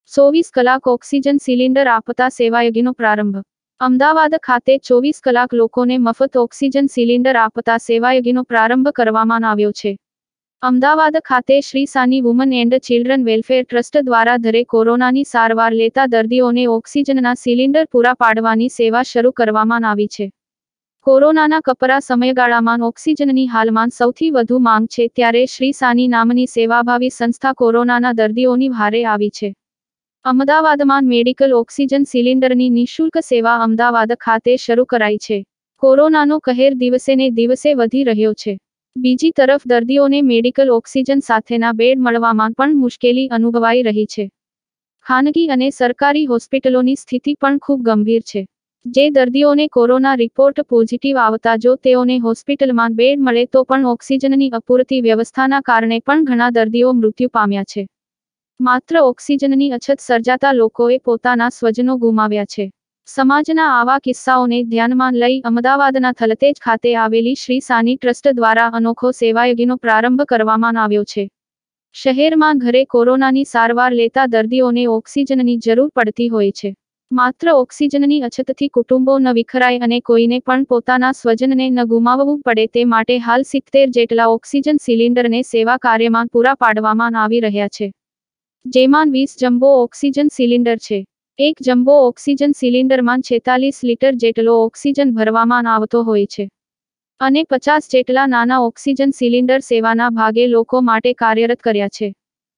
24 કલાક oxygen cylinder આપતા સેવાયજ્ઞનો પ્રારંભ। અમદાવાદ ખાતે 24 કલાક લોકોને મફત ઓક્સિજન સિલિન્ડર આપતા સેવાયજ્ઞનો પ્રારંભ કરવામાં આવ્યો છે। અમદાવાદ ખાતે Shri Sani woman and children welfare trust દ્વારા દરેક કોરોનાની સારવાર લેતા દર્દીઓને ઓક્સિજનના સિલિન્ડર પૂરા પાડવાની સેવા શરૂ કરવામાં આવી છે। કોરોનાના કપરા સમયગાળામાં ઓક્સિજનની હાલમાં સૌથી વધુ માંગ છે, ત્યારે શ્રી સાની નામની સેવાભાવી સંસ્થા કોરોનાના દર્દીઓની વહારે આવી છે। અમદાવાદમાં મેડિકલ ઓક્સિજન સિલિન્ડરની નિઃશુલ્ક સેવા અમદાવાદ ખાતે શરૂ કરાઈ છે। કોરોનાનો કહેર દિવસેને દિવસે વધી રહ્યો છે। બીજી તરફ દર્દીઓને મેડિકલ ઓક્સિજન સાથેના બેડ મળવામાં પણ મુશ્કેલી અનુભવાઈ રહી છે। ખાનગી અને સરકારી હોસ્પિટલોની સ્થિતિ પણ ખૂબ ગંભીર છે। જે દર્દીઓને કોરોના રિપોર્ટ પોઝિટિવ આવતા જો તેઓને હોસ્પિટલમાં બેડ મળે તો પણ ઓક્સિજનની અપૂરતી વ્યવસ્થાના કારણે પણ ઘણા દર્દીઓ મૃત્યુ પામ્યા છે। માત્ર ઓક્સિજનની અછત સર્જાતા લોકોએ પોતાના સ્વજનો ગુમાવ્યા છે। સમાજના આવા કિસ્સાઓને ધ્યાનમાં લઈ અમદાવાદના થલતેજ ખાતે આવેલી શ્રી સાની ટ્રસ્ટ દ્વારા અનોખો સેવાયજ્ઞનો પ્રારંભ કરવામાં આવ્યો છે। શહેરમાં ઘરે કોરોનાની સારવાર લેતા દર્દીઓને ઓક્સિજનની જરૂર પડતી હોય છે। માત્ર ઓક્સિજનની અછતથી કુટુંબો ન વિખરાય અને કોઈને પણ પોતાના સ્વજનને ન ગુમાવવું પડે તે માટે હાલ 70 જેટલા ઓક્સિજન સિલિન્ડરને સેવા કાર્યમાં પૂરા પાડવામાં આવી રહ્યા છે। જેમાં 20 જમ્બો ઓક્સિજન સિલિન્ડર છે। એક જમ્બો ઓક્સિજન સિલિન્ડરમાં 46 લીટર જેટલો ઓક્સિજન ભરવામાં આવતો હોય છે અને 50 જેટલા નાના ઓક્સિજન સિલિન્ડર સેવાના ભાગે લોકો માટે કાર્યરત કર્યા છે,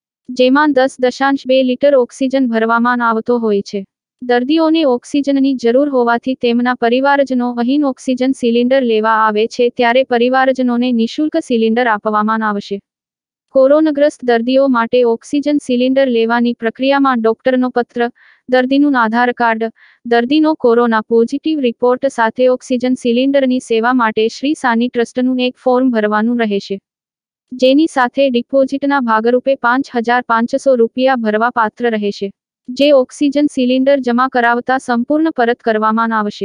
જેમાં 10.2 લીટર ઓક્સિજન ભરવામાં આવતો હોય છે। દર્દીઓને ઓક્સિજનની જરૂર હોવાથી તેમના પરિવારજનો અહીં ઓક્સિજન સિલિન્ડર લેવા આવે છે, ત્યારે પરિવારજનોને નિઃશુલ્ક સિલિન્ડર આપવામાં આવશે। કોરોનાગ્રસ્ત દર્દીઓ માટે ઓક્સિજન સિલિન્ડર લેવાની પ્રક્રિયામાં ડોક્ટરનો પત્ર, દર્દીનું આધાર કાર્ડ, દર્દીનો કોરોના પોઝિટિવ રિપોર્ટ સાથે ઓક્સિજન સિલિન્ડરની સેવા માટે શ્રી સાની ટ્રસ્ટનું એક ફોર્મ ભરવાનું રહેશે, જેની સાથે ડિપોઝિટના ભાગરૂપે 5,500 રૂપિયા ભરવા પાત્ર રહેશે, જે ઓક્સિજન સિલિન્ડર જમા કરાવતા સંપૂર્ણ પરત કરવામાં આવશે।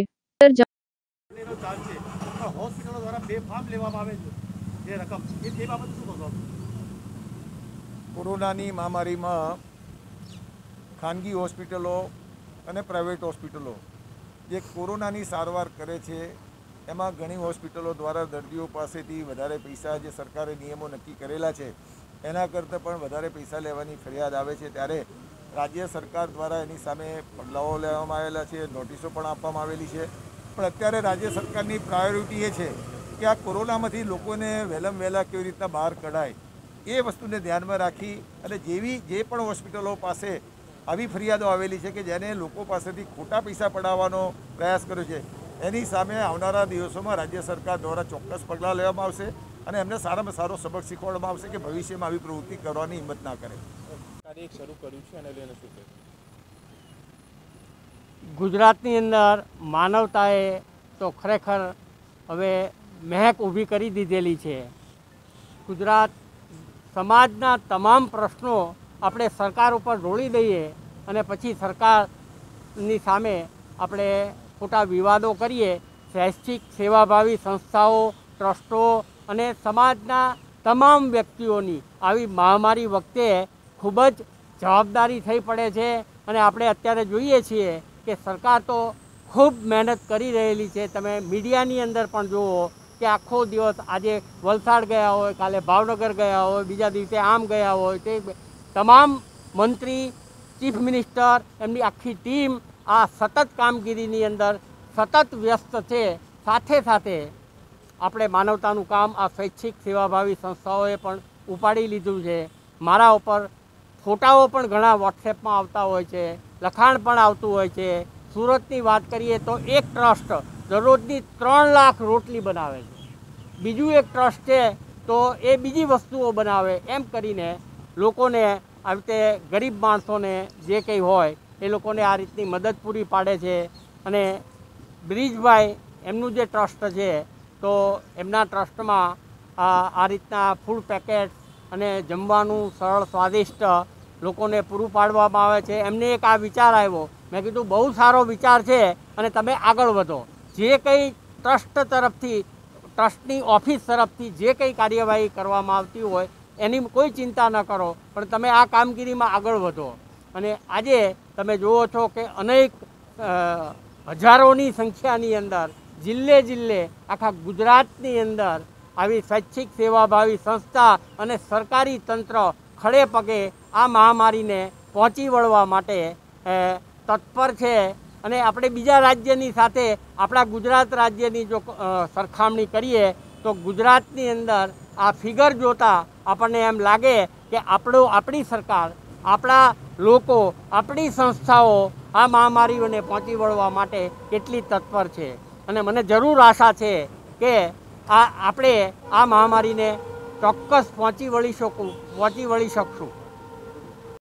કોરોનાની મહામારીમાં ખાનગી હોસ્પિટલો અને પ્રાઇવેટ હોસ્પિટલો જે કોરોનાની સારવાર કરે છે, એમાં ઘણી હોસ્પિટલો દ્વારા દર્દીઓ પાસેથી વધારે પૈસા જે સરકારે નિયમો નક્કી કરેલા છે એના કરતાં પણ વધારે પૈસા લેવાની ફરિયાદ આવે છે, ત્યારે રાજ્ય સરકાર દ્વારા એની સામે પગલાઓ લેવામાં આવેલા છે, નોટિસો પણ આપવામાં આવેલી છે। પણ અત્યારે રાજ્ય સરકારની પ્રાયોરિટી એ છે કે આ કોરોનામાંથી લોકોને વહેલામાં વહેલા કેવી રીતના બહાર કઢાય એ વસ્તુને ધ્યાનમાં રાખી અને જે પણ હોસ્પિટલો પાસે આવી ફરિયાદો આવેલી છે કે જેને લોકો પાસેથી ખોટા પૈસા પડાવવાનો પ્રયાસ કર્યો છે, એની સામે આવનારા દિવસોમાં રાજ્ય સરકાર દ્વારા ચોક્કસ પગલાં લેવામાં આવશે અને એમને સારામાં સારો સબક શીખવાડવામાં આવશે કે ભવિષ્યમાં આવી પ્રવૃત્તિ કરવાની હિંમત ના કરે। ગુજરાતની અંદર માનવતાએ તો ખરેખર હવે મહેક ઊભી કરી દીધેલી છે। ગુજરાત સમાજના તમામ પ્રશ્નો આપણે સરકાર ઉપર ઢોળી દઈએ અને પછી સરકારની સામે આપણે ખોટા વિવાદો કરીએ। સ્વૈચ્છિક સેવાભાવી સંસ્થાઓ, ટ્રસ્ટો અને સમાજના તમામ વ્યક્તિઓની આવી મહામારી વખતે ખૂબ જ જવાબદારી થઈ પડે છે અને આપણે અત્યારે જોઈએ છીએ કે સરકાર તો ખૂબ મહેનત કરી રહેલી છે। તમે મીડિયાની અંદર પણ જુઓ કે આખો દિવસ આજે વલસાડ ગયા હોય, કાલે ભાવનગર ગયા હોય, બીજા દિવસે આમ ગયા હોય, તે તમામ મંત્રી, ચીફ મિનિસ્ટર, એમની આખી ટીમ આ સતત કામગીરીની અંદર સતત વ્યસ્ત છે। સાથે સાથે આપણે માનવતાનું કામ આ સ્વૈચ્છિક સેવાભાવી સંસ્થાઓએ પણ ઉપાડી લીધું છે। મારા ઉપર ફોટાઓ પણ ઘણા વોટ્સએપમાં આવતા હોય છે, લખાણ પણ આવતું હોય છે। સુરતની વાત કરીએ તો એક ટ્રસ્ટ દરરોજની 3 લાખ રોટલી બનાવે છે, બીજું એક ટ્રસ્ટ છે તો એ બીજી વસ્તુઓ બનાવે, એમ કરીને લોકોને આવી રીતે ગરીબ માણસોને જે કંઈ હોય એ લોકોને આ રીતની મદદ પૂરી પાડે છે। અને બ્રિજભાઈ એમનું જે ટ્રસ્ટ છે તો એમના ટ્રસ્ટમાં આ રીતના ફૂડ પેકેટ અને જમવાનું સરળ સ્વાદિષ્ટ લોકોને પૂરું પાડવામાં આવે છે। એમને એક આ વિચાર આવ્યો, મેં કીધું બહુ સારો વિચાર છે અને તમે આગળ વધો, જે કંઈ ટ્રસ્ટ તરફથી, ટ્રસ્ટની ઓફિસ તરફથી જે કંઈ કાર્યવાહી કરવામાં આવતી હોય એની કોઈ ચિંતા ન કરો, પણ તમે આ કામગીરીમાં આગળ વધો। અને આજે તમે જુઓ છો કે અનેક હજારોની સંખ્યાની અંદર જિલ્લે આખા ગુજરાતની અંદર આવી સ્વૈચ્છિક સેવાભાવી સંસ્થા અને સરકારી તંત્ર ખડે પગે આ મહામારીને પહોંચી વળવા માટે તત્પર છે. અને આપણે બીજા રાજ્યની સાથે આપણા ગુજરાત રાજ્યની જો સરખામણી કરીએ તો ગુજરાતની અંદર આ ફિગર જોતાં આપણને એમ લાગે કે આપણી સરકાર, આપણા લોકો, આપણી સંસ્થાઓ આ મહામારીઓને પહોંચી વળવા માટે કેટલી તત્પર છે. અને મને જરૂર આશા છે કે આપણે આ મહામારીને ચોક્કસ પહોંચી વળી શકશું.